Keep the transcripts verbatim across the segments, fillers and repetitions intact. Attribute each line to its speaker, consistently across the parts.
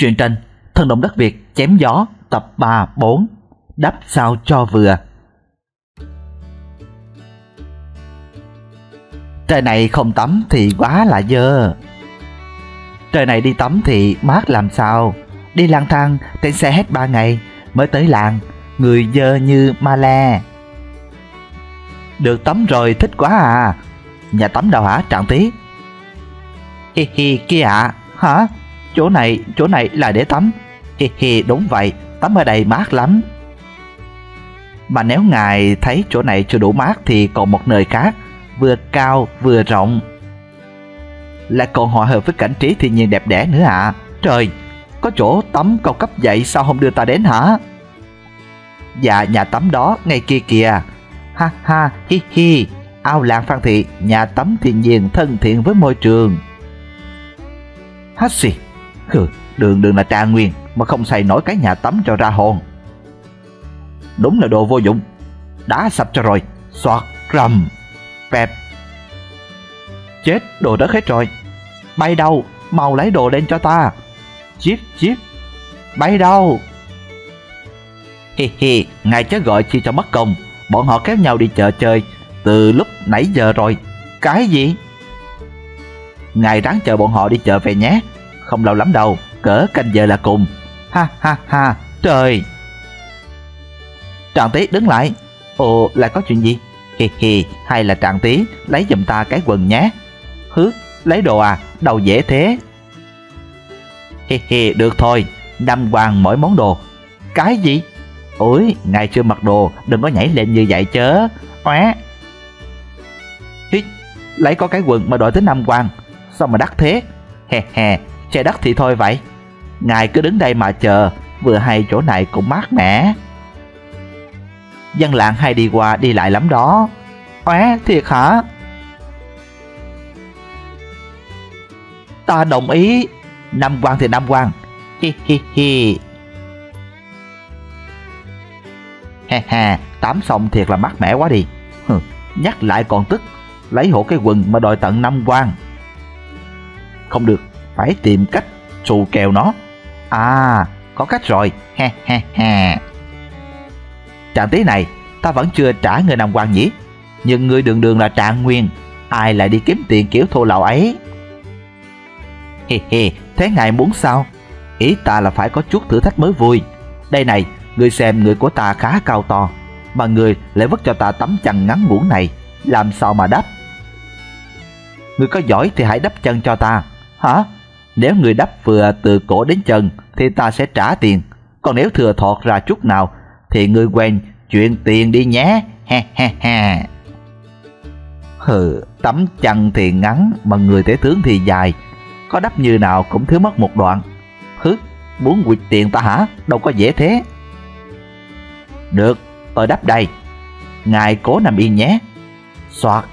Speaker 1: Truyện tranh Thần Động Đất Việt Chém Gió tập ba bốn. Đắp sao cho vừa. Trời này không tắm thì quá là dơ. Trời này đi tắm thì mát làm sao. Đi lang thang trên xe hết ba ngày mới tới làng, người dơ như ma le. Được tắm rồi thích quá à. Nhà tắm đâu hả Trạng Tí? Hi hi kia ạ. À. Hả? Chỗ này, chỗ này là để tắm. Hi hi đúng vậy, tắm ở đây mát lắm. Mà nếu ngài thấy chỗ này chưa đủ mát thì còn một nơi khác, vừa cao vừa rộng, lại còn hòa hợp với cảnh trí thiên nhiên đẹp đẽ nữa ạ. À. Trời, có chỗ tắm cao cấp vậy sao không đưa ta đến hả? Dạ, nhà tắm đó ngay kia kìa. Ha ha hi hi, ao làng Phan Thị, nhà tắm thiên nhiên thân thiện với môi trường. Hắt xì, hừ, đường đường là Trạng Nguyên mà không xây nổi cái nhà tắm cho ra hồn. Đúng là đồ vô dụng. Đá sạch cho rồi. Xoạt rầm pẹp. Chết, đồ đất hết rồi. Bay đâu, mau lấy đồ lên cho ta. Chíp chíp. Bay đâu? Hi hi, ngài chớ gọi chi cho mất công. Bọn họ kéo nhau đi chợ chơi từ lúc nãy giờ rồi. Cái gì? Ngài ráng chờ bọn họ đi chợ về nhé. Không lâu lắm đâu, cỡ canh giờ là cùng. Ha ha ha, trời. Trạng Tí đứng lại. Ồ, lại có chuyện gì? Hi hi, hay là Trạng Tí lấy giùm ta cái quần nhé. Hứ, lấy đồ à? Đâu dễ thế. Hi hi, được thôi. Năm hoàng mỗi món đồ. Cái gì? Ôi, ngài chưa mặc đồ, đừng có nhảy lên như vậy chớ. Óe. Hít, lấy có cái quần mà đổi tới năm hoàng. Sao mà đắt thế? He he, chơi đắt thì thôi vậy. Ngài cứ đứng đây mà chờ, vừa hay chỗ này cũng mát mẻ. Dân làng hay đi qua đi lại lắm đó. Óe, thiệt hả? Ta đồng ý. Năm quan thì năm quan. Hi hi hi. He he, tắm xong thiệt là mát mẻ quá đi. Hừ, nhắc lại còn tức. Lấy hộ cái quần mà đòi tận năm quan. Không được, phải tìm cách xù kèo nó. À, có cách rồi. He he he. Trạng Tí này, ta vẫn chưa trả người năm quan nhỉ? Nhưng người đường đường là Trạng Nguyên, ai lại đi kiếm tiền kiểu thô lậu ấy? Hi hi, thế ngài muốn sao? Ý ta là phải có chút thử thách mới vui. Đây này, người xem người của ta khá cao to, mà người lại vứt cho ta tấm chăn ngắn ngủn này, làm sao mà đắp? Người có giỏi thì hãy đắp chân cho ta. Hả? Nếu người đắp vừa từ cổ đến chân thì ta sẽ trả tiền. Còn nếu thừa thọt ra chút nào thì người quen chuyện tiền đi nhé. He he he. Hừ, tấm chăn thì ngắn mà người tể tướng thì dài, có đắp như nào cũng thiếu mất một đoạn. Hứ, muốn quỵt tiền ta hả? Đâu có dễ thế. Được, tôi đắp đây. Ngài cố nằm yên nhé. Xoạt.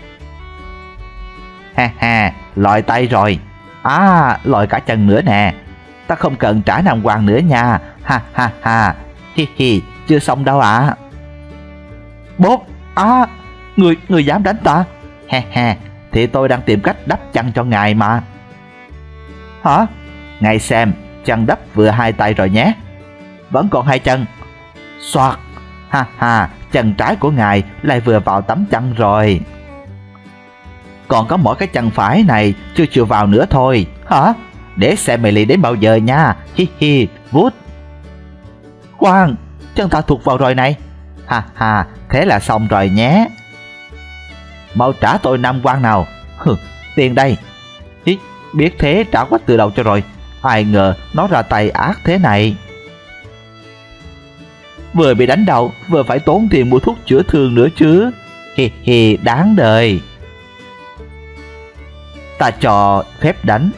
Speaker 1: Ha ha, lòi tay rồi. À, lòi cả chân nữa nè. Ta không cần trả năm quan nữa nha. Ha ha ha. Hi hi, chưa xong đâu ạ. À. Bốp. À, người, người dám đánh ta? Ha ha, thì tôi đang tìm cách đắp chăn cho ngài mà. Hả? Ngài xem, chăn đắp vừa hai tay rồi nhé. Vẫn còn hai chân. Xoạt. Ha ha, chân trái của ngài lại vừa vào tấm chăn rồi. Còn có mỗi cái chân phải này chưa chịu vào nữa thôi. Hả? Để xem mày lì đến bao giờ nha. Hi hi, vút. Khoan, chân ta thuộc vào rồi này. Ha ha, thế là xong rồi nhé. Mau trả tôi năm quan nào. Hừ, tiền đây. Hi, biết thế trả quách từ đầu cho rồi. Ai ngờ nó ra tay ác thế này. Vừa bị đánh đầu, vừa phải tốn tiền mua thuốc chữa thương nữa chứ. Hi hi, đáng đời. Ta cho phép đánh.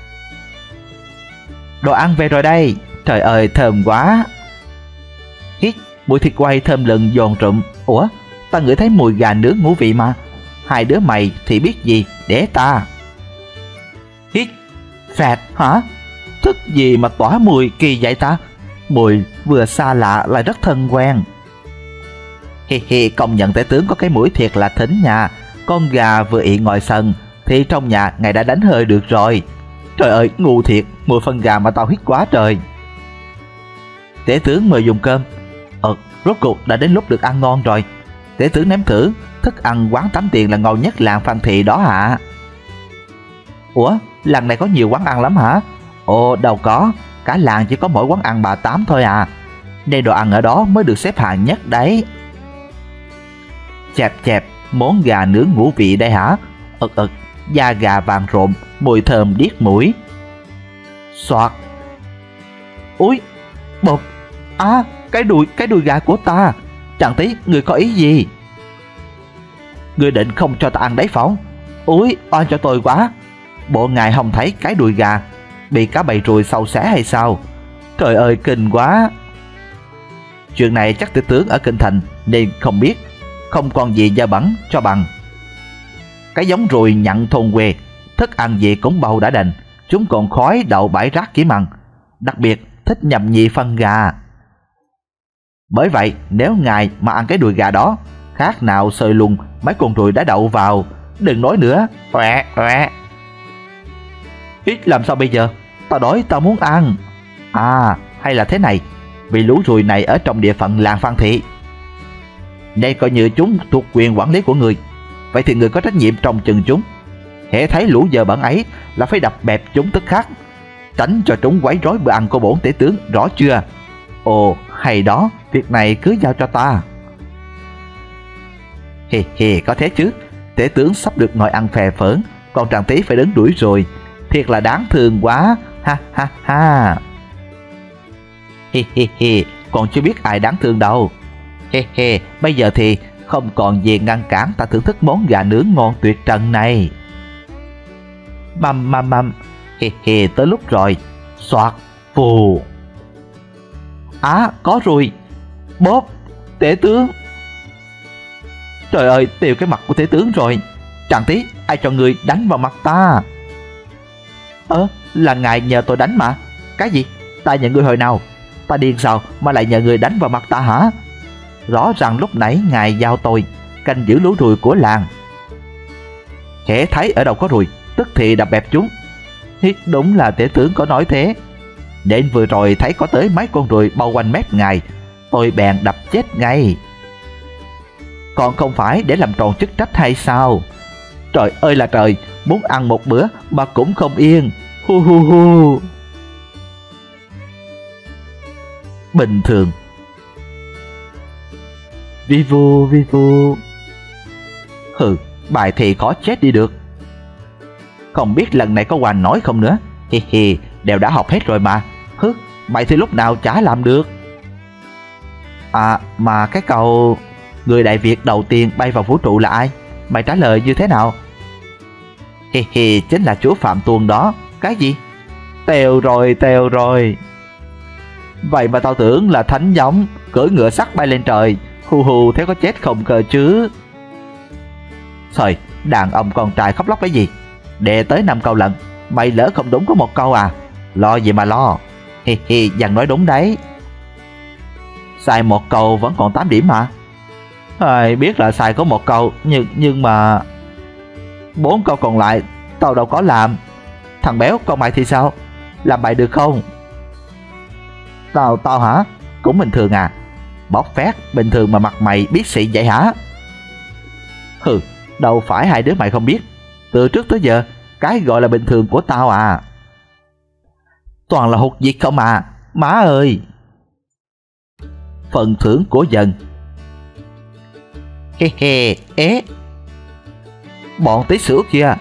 Speaker 1: Đồ ăn về rồi đây. Trời ơi, thơm quá. Hít, mùi thịt quay thơm lừng giòn rụm. Ủa, ta ngửi thấy mùi gà nướng ngũ vị mà. Hai đứa mày thì biết gì, để ta. Hít, phẹt hả? Thức gì mà tỏa mùi kỳ vậy ta? Mùi vừa xa lạ lại rất thân quen. Hi hi, công nhận tể tướng có cái mũi thiệt là thính nha. Con gà vừa ị ngoài sân thì trong nhà ngài đã đánh hơi được rồi. Trời ơi, ngu thiệt, mùi phân gà mà tao hít quá trời. Tể tướng mời dùng cơm. Ờ, rốt cuộc đã đến lúc được ăn ngon rồi. Tể tướng nếm thử, thức ăn quán tám tiền là ngon nhất làng Phan Thị đó hả? Ủa, làng này có nhiều quán ăn lắm hả? Ồ, đâu có, cả làng chỉ có mỗi quán ăn bà Tám thôi à. Nên đồ ăn ở đó mới được xếp hạng nhất đấy. Chẹp chẹp, món gà nướng ngũ vị đây hả? Ực ực, da gà vàng rộm, mùi thơm điếc mũi. Xoạt. Úi, bột. À, cái đùi, cái đùi gà của ta. Chàng tí, người có ý gì? Người định không cho ta ăn đấy phóng? Úi, oan cho tôi quá. Bộ ngài không thấy cái đùi gà bị cá bầy ruồi sâu xé hay sao? Trời ơi, kinh quá. Chuyện này chắc tể tướng ở kinh thành nên không biết. Không còn gì dơ bẩn cho bằng. Cái giống ruồi nhặn thôn quê, thức ăn gì cũng bầu đã đành. Chúng còn khói đậu bãi rác kiếm ăn. Đặc biệt thích nhầm nhị phân gà. Bởi vậy nếu ngài mà ăn cái đùi gà đó, khác nào sơi lùng mấy con ruồi đã đậu vào. Đừng nói nữa. Oẹ oẹ. Ít làm sao bây giờ? Tao đói, tao muốn ăn. À, hay là thế này, vì lũ ruồi này ở trong địa phận làng Phan Thị, đây coi như chúng thuộc quyền quản lý của người. Vậy thì người có trách nhiệm trông chừng chúng. Hễ thấy lũ dơ bẩn ấy là phải đập bẹp chúng tức khắc, tránh cho chúng quấy rối bữa ăn của bổn tể tướng, rõ chưa? Ồ, hay đó, việc này cứ giao cho ta. Hì hì, có thế chứ. Tể tướng sắp được ngồi ăn phè phỡn, còn Tràng Tí phải đứng đuổi rồi. Thiệt là đáng thương quá. Ha ha ha. Hi hi hi, còn chưa biết ai đáng thương đâu. He he, bây giờ thì không còn gì ngăn cản ta thưởng thức món gà nướng ngon tuyệt trần này. Mầm mầm mầm. He he, tới lúc rồi. Xoạt, phù. Á, có rồi. Bóp, tể tướng. Trời ơi, tiêu cái mặt của tể tướng rồi. Tràng Tí, ai cho người đánh vào mặt ta? Ơ, là ngài nhờ tôi đánh mà. Cái gì? Ta nhận người hồi nào? Ta điên sao mà lại nhờ người đánh vào mặt ta hả? Rõ ràng lúc nãy ngài giao tôi canh giữ lũ ruồi của làng. Hễ thấy ở đâu có ruồi, tức thì đập bẹp chúng. Thì đúng là tể tướng có nói thế. Đến vừa rồi thấy có tới mấy con ruồi bao quanh mép ngài, tôi bèn đập chết ngay. Còn không phải để làm tròn chức trách hay sao? Trời ơi là trời, muốn ăn một bữa mà cũng không yên. Hu hu hu. Bình thường. Vi vu vi vu. Hừ, bài thì khó chết đi được. Không biết lần này có hoàn nói không nữa. Hi hi, đều đã học hết rồi mà. Hứ, bài thì lúc nào chả làm được. À, mà cái câu người Đại Việt đầu tiên bay vào vũ trụ là ai? Mày trả lời như thế nào? Hi hi, chính là chúa Phạm Tuân đó. Cái gì? Tèo rồi, tèo rồi. Vậy mà tao tưởng là thánh giống cưỡi ngựa sắt bay lên trời. Hù hù, thế có chết không cơ chứ? Trời, đàn ông con trai khóc lóc cái gì? Đệ tới năm câu lận, mày lỡ không đúng có một câu à? Lo gì mà lo. Hi hi, dằn nói đúng đấy. Sai một câu vẫn còn tám điểm mà. Ai biết là sai có một câu, nhưng nhưng mà bốn câu còn lại tao đâu có làm. Thằng béo con mày thì sao? Làm bài được không? Tao tao hả? Cũng bình thường à. Bóc phét bình thường mà mặt mày biết xị vậy hả? Hừ, đâu phải hai đứa mày không biết. Từ trước tới giờ cái gọi là bình thường của tao à, toàn là hụt việc không à. Má ơi. Phần thưởng của dần. He he, ế. Bọn tí sửu kìa.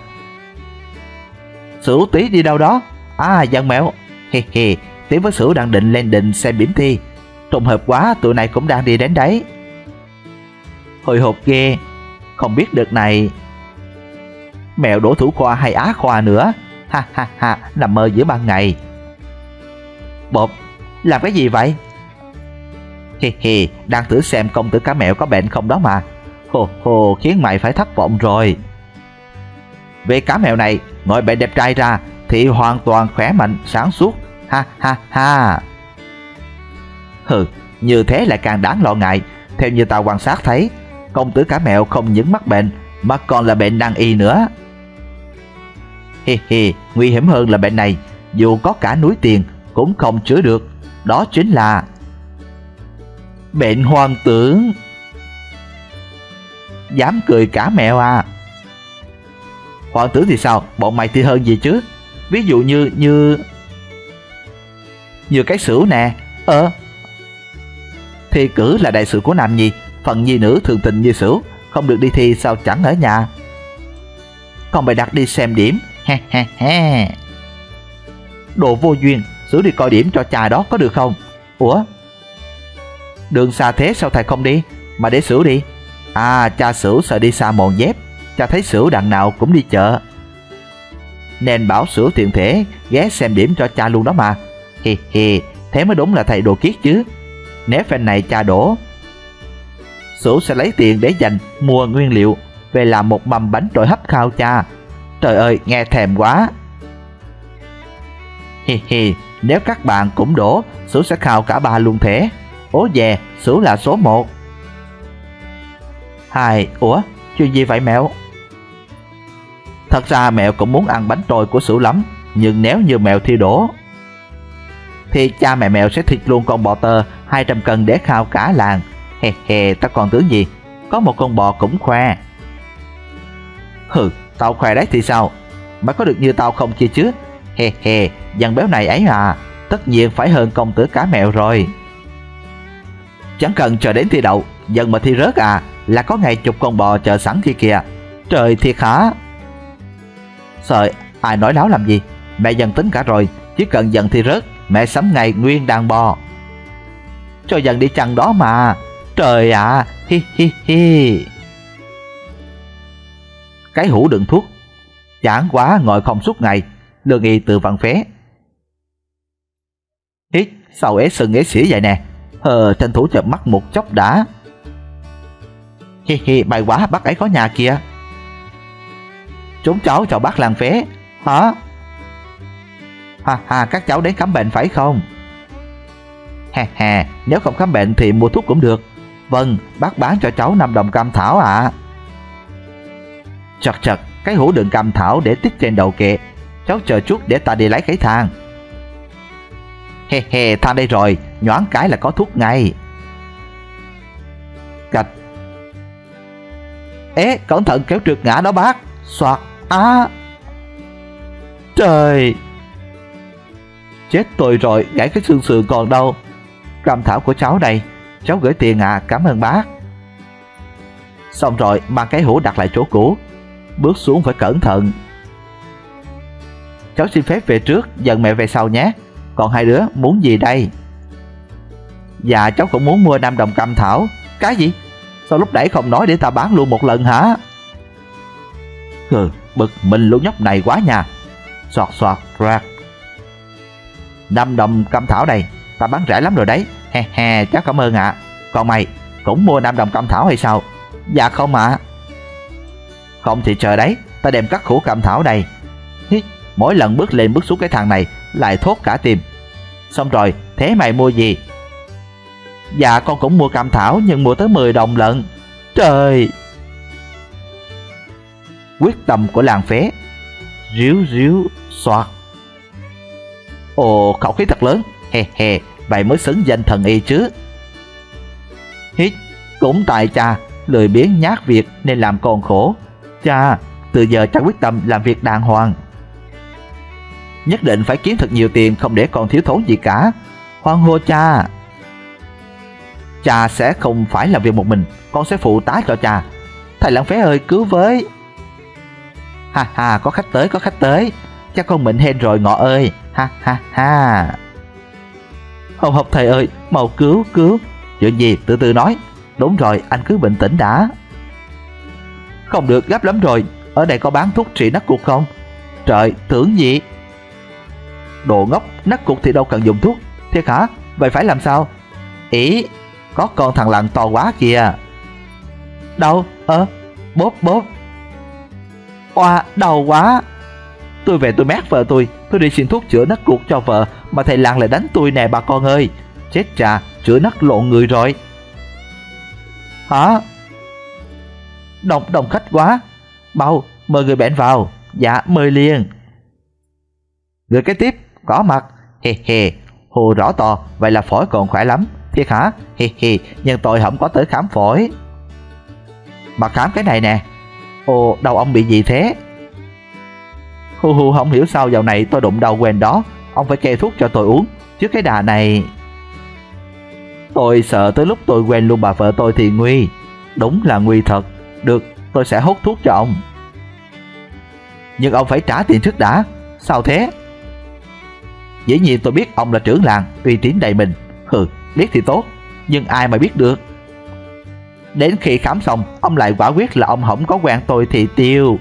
Speaker 1: Sửu tí đi đâu đó? À, dần mẹo. He he, tí với sửu đang định lên đình xem điểm thi. Trùng hợp quá, tụi này cũng đang đi đến đấy. Hồi hộp ghê. Không biết đợt này mèo đổ thủ khoa hay á khoa nữa. Ha ha ha, nằm mơ giữa ban ngày. Bột, làm cái gì vậy? Hi hi, đang thử xem công tử cá mèo có bệnh không đó mà. Hồ hồ, khiến mày phải thất vọng rồi. Về cá mèo này, ngoài bệnh đẹp trai ra thì hoàn toàn khỏe mạnh, sáng suốt. Ha ha ha. Hừ, như thế lại càng đáng lo ngại. Theo như tao quan sát thấy, công tử cá mèo không những mắc bệnh mà còn là bệnh nan y nữa. hi hi, nguy hiểm hơn là bệnh này, dù có cả núi tiền cũng không chữa được. Đó chính là bệnh hoang tưởng. Dám cười cả mẹo à? Hoang tưởng thì sao? Bọn mày thì hơn gì chứ? Ví dụ như như như cái Sửu nè. Ờ Thi cử là đại sự của nam nhi, phần nhi nữ thường tình như Sửu không được đi thi sao chẳng ở nhà. Còn bày đặt đi xem điểm. Ha ha ha. Đồ vô duyên, Sửu đi coi điểm cho cha đó có được không? Ủa, đường xa thế sao thầy không đi mà để Sửu đi? À, cha Sửu sợ đi xa mòn dép, cha thấy Sửu đằng nào cũng đi chợ, nên bảo Sửu tiện thể ghé xem điểm cho cha luôn đó mà. Hi hi, thế mới đúng là thầy đồ kiết chứ. Nếu phen này cha đổ, Sửu sẽ lấy tiền để dành mua nguyên liệu về làm một mâm bánh trội hấp khao cha. Trời ơi, nghe thèm quá. Hi hi, nếu các bạn cũng đổ, Sửu sẽ khao cả ba luôn thế. Ố dè, Sửu là số một. Hai, ủa, chuyện gì vậy mẹo? Thật ra mẹo cũng muốn ăn bánh trôi của Sửu lắm, nhưng nếu như mẹo thi đổ thì cha mẹ mẹo sẽ thịt luôn con bò tơ hai trăm cân để khao cả làng. He he, ta còn tưởng gì, có một con bò cũng khoe. Hừ, tao khoe đấy thì sao? Mày có được như tao không chi chứ? He he, dàn béo này ấy à, tất nhiên phải hơn công tử cả mẹo rồi. Chẳng cần chờ đến thi đậu, dần mà thi rớt à, là có ngày chục con bò chờ sẵn kia kìa. Trời thiệt hả? Trời, ai nói láo làm gì? Mẹ dần tính cả rồi, chỉ cần dần thi rớt, mẹ sắm ngày nguyên đàn bò cho dần đi chăn đó mà. Trời ạ, à, hi hi hi. Cái hũ đựng thuốc, chán quá ngồi không suốt ngày. Lương y từ vặn phé. Hít, sao ế sừng ế xỉa vậy nè? Hờ, tranh thủ chợp mắt một chốc đã. Hi hi, bay quá, bác ấy có nhà kìa. Chúng cháu chào bác làng phé. Hả? Ha ha, các cháu đến khám bệnh phải không? Ha ha, nếu không khám bệnh thì mua thuốc cũng được. Vâng, bác bán cho cháu năm đồng cam thảo ạ. À. Chật chật, cái hũ đựng cam thảo để tích trên đầu kệ. Cháu chờ chút để ta đi lấy cái thang. He he, thang đây rồi, nhoáng cái là có thuốc ngay. Cạch. Ế, cẩn thận kéo trượt ngã đó bác. Xoạt, á. Trời, chết tôi rồi, gãy cái xương sườn còn đâu. Cam thảo của cháu đây, cháu gửi tiền à, cảm ơn bác. Xong rồi, mang cái hũ đặt lại chỗ cũ. Bước xuống phải cẩn thận. Cháu xin phép về trước, dần mẹ về sau nhé. Còn hai đứa muốn gì đây? Dạ, cháu cũng muốn mua năm đồng cam thảo. Cái gì? Sao lúc nãy không nói để ta bán luôn một lần hả? Hừ, bực mình lũ nhóc này quá nha. Xoạt xoạt rạc. Năm đồng cam thảo này, ta bán rẻ lắm rồi đấy. He he, cháu cảm ơn ạ. À. Còn mày, cũng mua năm đồng cam thảo hay sao? Dạ không ạ. À. Không thì chờ đấy, ta đem các hũ cam thảo này. Hít, mỗi lần bước lên bước xuống cái thang này lại thốt cả tim. Xong rồi, thế mày mua gì? Dạ con cũng mua cam thảo nhưng mua tới mười đồng lận. Trời. Quyết tâm của làng phé. Ríu ríu xoạt. Ồ, khẩu khí thật lớn. He he, vậy mới xứng danh thần y chứ. Hít, cũng tại cha lười biếng nhát việc nên làm con khổ. Cha, từ giờ cha quyết tâm làm việc đàng hoàng. Nhất định phải kiếm thật nhiều tiền, không để con thiếu thốn gì cả. Hoan hô cha. Cha sẽ không phải làm việc một mình, con sẽ phụ tá cho cha. Thầy làng phé ơi, cứu với. Ha ha, có khách tới, có khách tới. Cha con mệnh hên rồi Ngọ ơi. Ha ha ha. Hồng học thầy ơi, mau cứu, cứu. Chuyện gì, từ từ nói. Đúng rồi, anh cứ bình tĩnh đã. Không được, gấp lắm rồi. Ở đây có bán thuốc trị nắc cục không? Trời, tưởng gì? Đồ ngốc, nắc cục thì đâu cần dùng thuốc. Thiệt hả? Vậy phải làm sao? Ý, có con thằng lằn to quá kìa. Đâu? Ơ, bóp bóp. Oa, đau quá. Tôi về tôi mát vợ tôi. Tôi đi xin thuốc chữa nắc cục cho vợ, mà thầy làng lại đánh tôi nè bà con ơi. Chết chà, chữa nắc lộn người rồi. Hả? Đông đông khách quá. Mau, mời người bệnh vào. Dạ, mời liền. Người kế tiếp có mặt. Hề hề, hù rõ to, vậy là phổi còn khỏe lắm. Thiệt hả? Hề hề, nhưng tôi không có tới khám phổi. Bà khám cái này nè. Ồ, đầu ông bị gì thế? Hu hu, không hiểu sao dạo này tôi đụng đầu quên đó. Ông phải kê thuốc cho tôi uống, chứ cái đà này tôi sợ tới lúc tôi quen luôn bà vợ tôi thì nguy. Đúng là nguy thật. Được, tôi sẽ hút thuốc cho ông. Nhưng ông phải trả tiền trước đã. Sao thế? Dĩ nhiên tôi biết ông là trưởng làng, uy tín đầy mình. Hừ, biết thì tốt, nhưng ai mà biết được. Đến khi khám xong, ông lại quả quyết là ông không có quen tôi thì tiêu.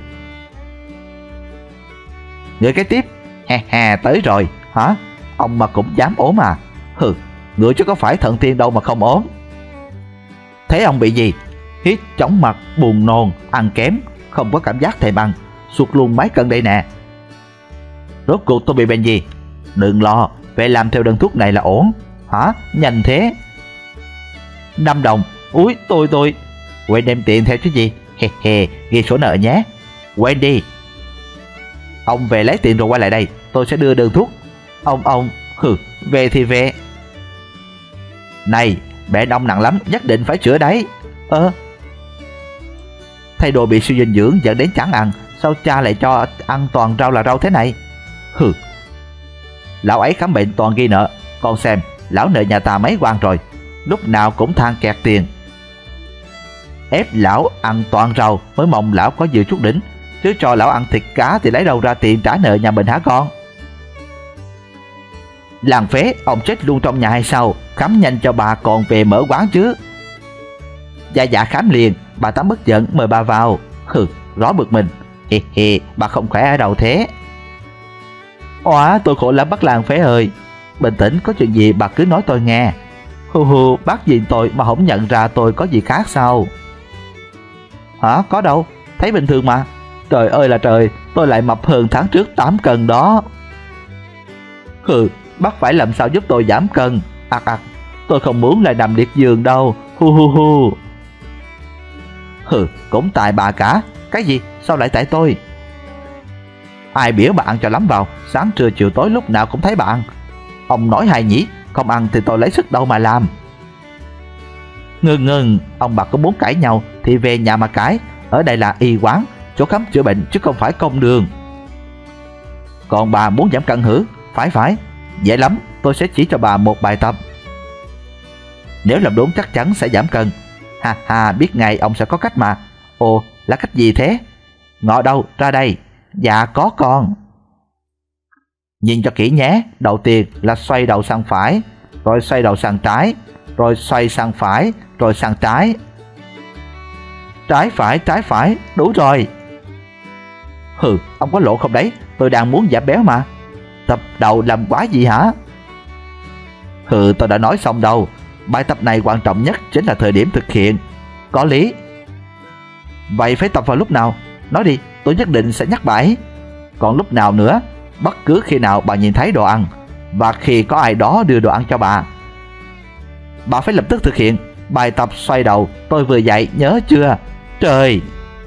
Speaker 1: Người kế tiếp. Hè hè, tới rồi. Hả? Ông mà cũng dám ốm à? Hừ, người chứ có phải thận tiên đâu mà không ốm. Thế ông bị gì? Hít chóng mặt, buồn nôn, ăn kém, không có cảm giác thèm ăn, sụt luôn mấy cân đây nè. Rốt cuộc tôi bị bệnh gì? Đừng lo, về làm theo đơn thuốc này là ổn. Hả? Nhanh thế. Năm đồng. Úi, tôi tôi quên đem tiền theo chứ gì. He he, ghi sổ nợ nhé. Quên đi. Ông về lấy tiền rồi quay lại đây, tôi sẽ đưa đơn thuốc. Ông ông hừ, về thì về. Này, bệnh ông nặng lắm, nhất định phải chữa đấy. Ơ, thay đồ bị suy dinh dưỡng dẫn đến chẳng ăn, sao cha lại cho ăn toàn rau là rau thế này? Hừ, lão ấy khám bệnh toàn ghi nợ. Con xem, lão nợ nhà ta mấy quan rồi, lúc nào cũng than kẹt tiền. Ép lão ăn toàn rau mới mong lão có dự chút đỉnh, chứ cho lão ăn thịt cá thì lấy đâu ra tiền trả nợ nhà mình hả con? Làng phế, ông chết luôn trong nhà hay sao? Khám nhanh cho bà còn về mở quán chứ. Dạ dạ khám liền, bà Tám bất giận mời bà vào. Hừ, rõ bực mình. Hì hì, bà không khỏe ở đâu thế? Óa, tôi khổ lắm bác làng phế ơi. Bình tĩnh, có chuyện gì bà cứ nói tôi nghe. Hù hù, bác nhìn tôi mà không nhận ra tôi có gì khác sao? Hả, có đâu, thấy bình thường mà. Trời ơi là trời, tôi lại mập hơn tháng trước tám cân đó. Hừ, bác phải làm sao giúp tôi giảm cân. Ặc ặc, tôi không muốn lại nằm liệt giường đâu. Hu hu hu. Hừ, cũng tại bà cả. Cái gì, sao lại tại tôi? Ai biểu bà ăn cho lắm vào, sáng trưa chiều tối lúc nào cũng thấy bà ăn. Ông nói hay nhỉ, không ăn thì tôi lấy sức đâu mà làm. Ngừng ngừng, ông bà có muốn cãi nhau thì về nhà mà cãi. Ở đây là y quán, chỗ khám chữa bệnh chứ không phải công đường. Còn bà muốn giảm cân hử? Phải phải, dễ lắm, tôi sẽ chỉ cho bà một bài tập. Nếu làm đúng chắc chắn sẽ giảm cân. Ha ha, biết ngay ông sẽ có cách mà. Ồ, là cách gì thế? Ngọ đâu, ra đây. Dạ có con. Nhìn cho kỹ nhé. Đầu tiên là xoay đầu sang phải, rồi xoay đầu sang trái, rồi xoay sang phải, rồi sang trái. Trái phải, trái phải, đủ rồi. Hừ, ông có lộ không đấy? Tôi đang muốn giảm béo mà. Tập đầu làm quá gì hả? Hừ, tôi đã nói xong đâu. Bài tập này quan trọng nhất chính là thời điểm thực hiện. Có lý. Vậy phải tập vào lúc nào? Nói đi, tôi nhất định sẽ nhắc bà ấy. Còn lúc nào nữa? Bất cứ khi nào bà nhìn thấy đồ ăn, và khi có ai đó đưa đồ ăn cho bà. Bà phải lập tức thực hiện. Bài tập xoay đầu tôi vừa dạy, nhớ chưa? Trời,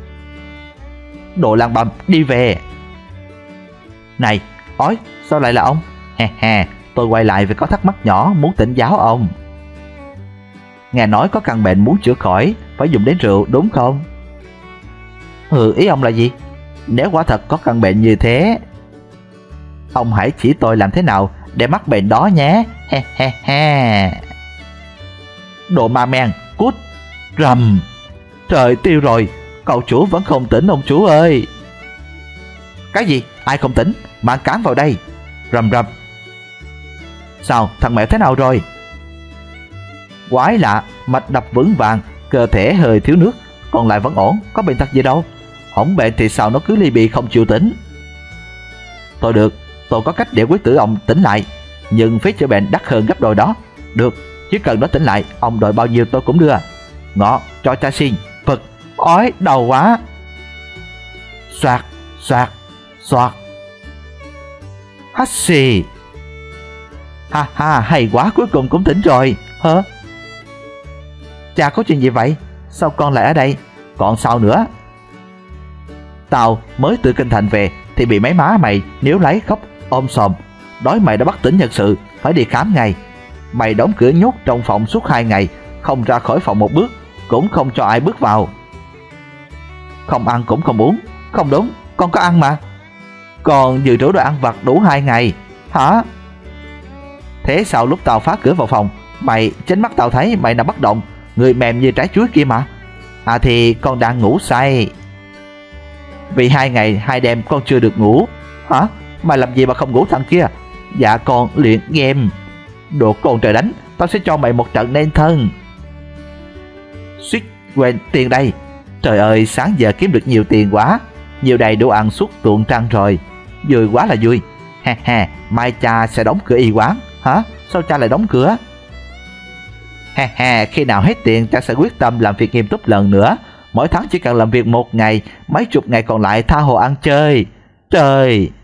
Speaker 1: đồ lang băm, đi về. Này, ói, sao lại là ông? He he, tôi quay lại vì có thắc mắc nhỏ muốn tỉnh giáo ông. Nghe nói có căn bệnh muốn chữa khỏi phải dùng đến rượu đúng không? Ừ, ý ông là gì? Nếu quả thật có căn bệnh như thế, ông hãy chỉ tôi làm thế nào để mắc bệnh đó nhé. He he he. Đồ ma men, cút. Rầm. Trời, tiêu rồi. Cậu chủ vẫn không tỉnh ông chủ ơi. Cái gì? Ai không tỉnh? Mang cán vào đây. Rầm rầm. Sao, thằng mẹ thế nào rồi? Quái lạ, mạch đập vững vàng, cơ thể hơi thiếu nước, còn lại vẫn ổn, có bệnh tật gì đâu. Hổng bệnh thì sao nó cứ ly bì không chịu tỉnh. Thôi được, tôi có cách để quyết tử ông tỉnh lại, nhưng phí chữa bệnh đắt hơn gấp đôi đó. Được, chỉ cần nó tỉnh lại, ông đòi bao nhiêu tôi cũng đưa. Ngọ, cho cha xin. Phật, ói, đau quá. Xoạt, xoạt, xoạt. Hắt xì. Ha ha, hay quá, cuối cùng cũng tỉnh rồi. Hả? Cha, có chuyện gì vậy? Sao con lại ở đây? Còn sao nữa? Tao mới từ kinh thành về thì bị mấy má mày níu lấy khóc ôm sòm, đói mày đã bất tỉnh nhân sự, phải đi khám ngay. Mày đóng cửa nhốt trong phòng suốt hai ngày, không ra khỏi phòng một bước, cũng không cho ai bước vào. Không ăn cũng không uống. Không đúng, con có ăn mà. Còn dự trữ đồ ăn vặt đủ hai ngày. Hả? Thế sao lúc tao phá cửa vào phòng, mày chính mắt tao thấy mày nằm bất động, người mềm như trái chuối kia mà. À thì con đang ngủ say. Vì hai ngày hai đêm con chưa được ngủ. Hả? Mày làm gì mà không ngủ thằng kia? Dạ con luyện game. Đồ con trời đánh, tao sẽ cho mày một trận nên thân. Suýt quên tiền đây. Trời ơi, sáng giờ kiếm được nhiều tiền quá, nhiều đầy đủ ăn suốt tuần trăng rồi. Vui quá là vui. Ha ha, mai cha sẽ đóng cửa y quán. Hả? Sao cha lại đóng cửa? Ha ha, khi nào hết tiền cha sẽ quyết tâm làm việc nghiêm túc lần nữa. Mỗi tháng chỉ cần làm việc một ngày, mấy chục ngày còn lại tha hồ ăn chơi. Trời!